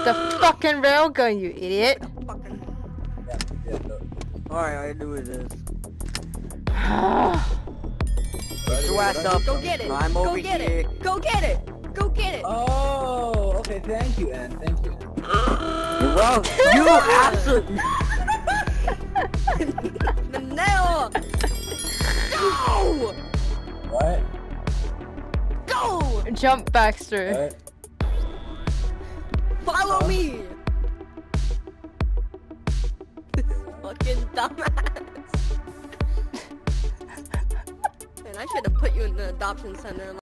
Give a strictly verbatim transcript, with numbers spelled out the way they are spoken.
The fucking railgun, you idiot. Fucking. Yeah, yeah, so. Alright, all I do is this. Get Your ass up. Go get it. I'm Go over get here. it. Go get it. Go get it. Oh, okay, thank you, Ann, thank you. Well, you absolute. The nail. Go. What? Go. Jump, Baxter. What? Follow Huh? me. Fucking dumbass. Man, I should have put you in the adoption center.